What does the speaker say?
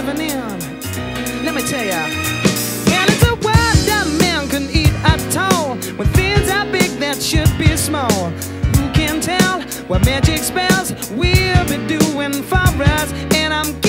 living in. Let me tell ya. And it's a world that man can eat at all, when things are big that should be small. Who can tell what magic spells we'll be doing for us? And I'm